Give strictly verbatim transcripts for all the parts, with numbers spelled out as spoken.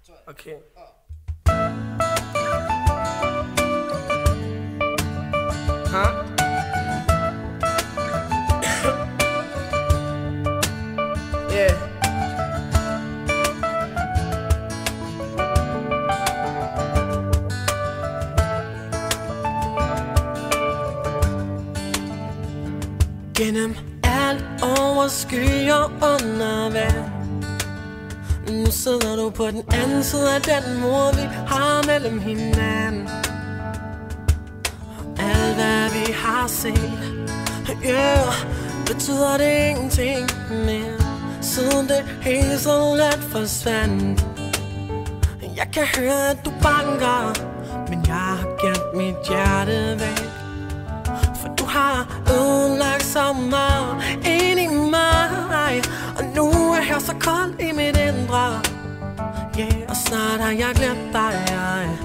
Okay. Huh? Yeah. Gennem alt over skyer under vand. Nu sidder du på den anden side af den mur, vi har mellem hinanden. Og alt hvad vi har set, yeah, betyder det ingenting mere, siden det hele så let forsvandt. Jeg kan høre at du banker, men jeg har gemt mit hjerte væk. For du har ødelagt så meget ind i mig, og nu er jeg så kold i mit indre. Yeah, og snart har jeg glemt dig.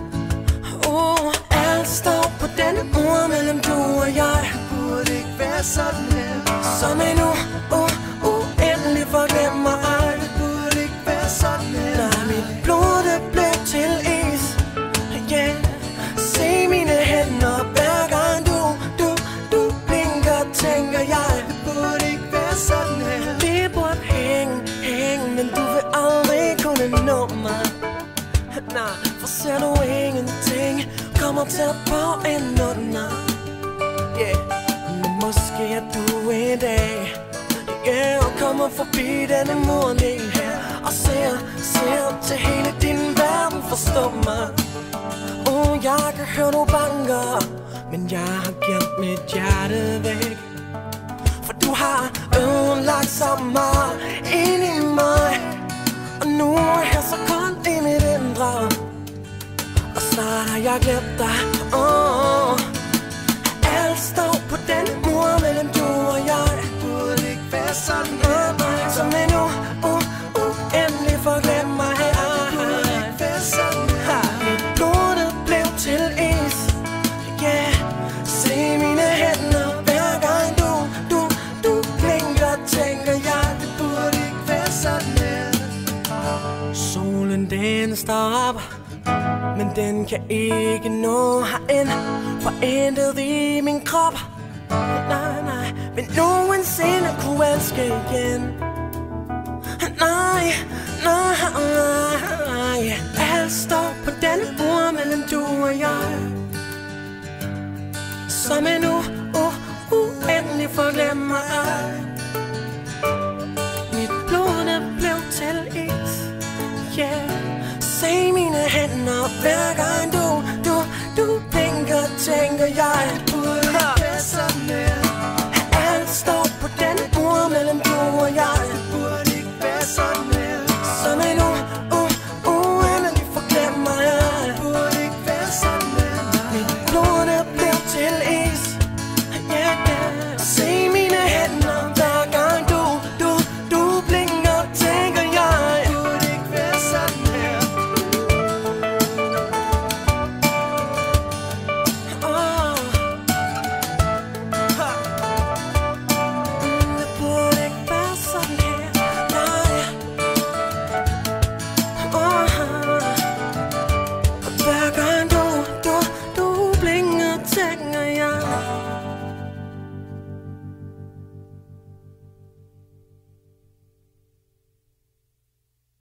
Oh, alt står på denne mur mellem du og jeg. Det burde ikke være sådan her. Som en u, u, uendelig forglemmer ej. Det burde ikke være sådan her. Nej, mit blod det blev til is. Yeah, se mine hænder hver gang du, du, du blinker, tænker jeg. Det burde ikke være sådan her. Vi burde hænge, hænge, men du vil aldrig kunne nå mig. Nej, for ser du ingenting, kommer tæt på en under. Yeah, men måske er du en dag, yeah, og kommer forbi denne mur lige her, og ser, ser til hele din verden, forstå mig. Oh, jeg kan høre du banker, men jeg har gemt mit hjerte væk. For du har ødelagt så meget ind i mig, og nu er jeg så kold i mit indre. Og snart har jeg glemt dig. Oh, alt står på den mur mellem du og jeg. Det burde ikke være sådan her. Oh, som en u, u, uendelig forglemmer her. Det burde ikke være sådan her. Mit blod det blev til is. Yeah, se mine hænder hver gang du, du, du blinker, tænker jeg. Det burde ikke være sådan her. Solen den står op, men den kan ikke nå herind, for intet i min krop, nej, nej, vil nogensinde kunne elske igen. Nej, nej, nej, alt står på den mur mellem du og jeg. Som en u, u, uendelig forglemmer ej. Mit blod det blev til is. Yeah, se mine hænder hver gang du, du, du blinker, tænker jeg.